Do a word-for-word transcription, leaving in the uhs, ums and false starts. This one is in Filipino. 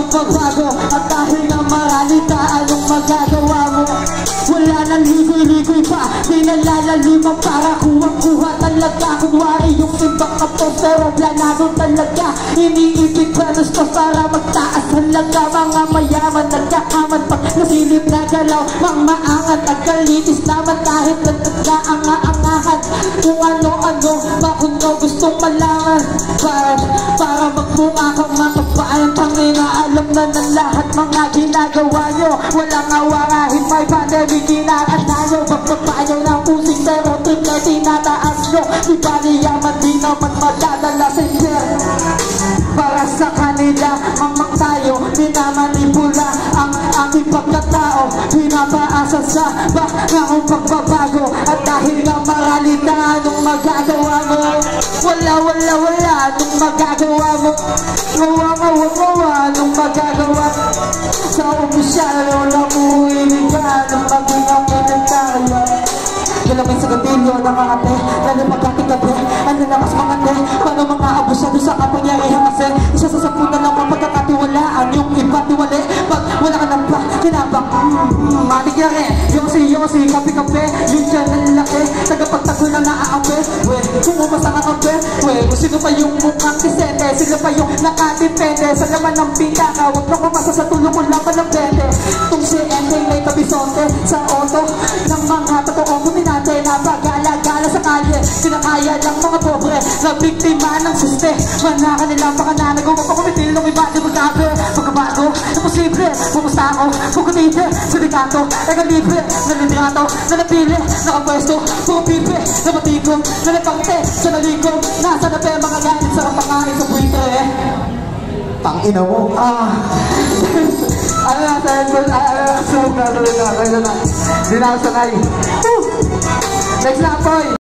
magbabago. At dahil nga maralita, anong magagawa mo? Wala nang ligoy-ligoy pa, di nalalaliman para kuha-kuha talaga. Kunwari yung ibang kapos pero planado talaga. Iniipit panos ko para magtaas halaga. Mga mayaman nagkakaman pag nasilip na galaw. Mga maangat at kalitis naman kahit nagkakaanga-angahan. Kung ano-ano ba kung no gustong malaman. Para, para magbuka kang makabayan. Tangina alam na ng lahat mga ginagawa nyo. Walang awangahin may pandemic kinakanta nyo. Pagpapayo ng pusing pero trip na tinataas nyo. Di ba niyaman di naman madadala sa inyer. Para sa kanila mamang tayo minamanipula ang aking pagkatao. Pinapaasa sa bakang pagbabago. At dahil nga maralita anong magagawa mo? Wala wala wala anong magagawa mo? Gawa gawa gawa anong magagawa mo? Sa opisyal wala mo iligan ang maging ang komentaryo. Galawin sa gatilyo ng mga te, lalo pagkating gabi, ano na mas mga te, paano mga abusado sa kapangyarihan kasi isa sa sapunan ng mapagkakatiwalaan, yung iba tiwali, pag wala ka nang pa, kinabang, hmm, matik yan eh, yosi yosi, kape-kape, yung dyan ang laki, tagapagtago na naaape, we, kung umasa ka kape, we, kung sino pa yung mukhang kisete, sila pa yung nakadepende, sa laman ng pingkaka, huwag na kumasa sa tulong ko lang pa ng bete, itong si Ending may kabisote, sa auto, ng mga totoo ko natin napag-alagala sa kalye. Kinakaya lang mga pobre na biktima ng sistema na kanilang mga nanagawa pa kumitil ng iba di magkabe. Pagkabago, imposible, pumusta ako pagkutite, sindikato, ega libre na litrato, na napili, nakapwesto pumipipe, na matikom, na napangte sa nalikom, nasa nape mga ganit sa kapangain sa buitre. Tangina mo ah. Ano na tayo ano na sunod na tuloy na kayo na di na ako sanay. Next na, boy!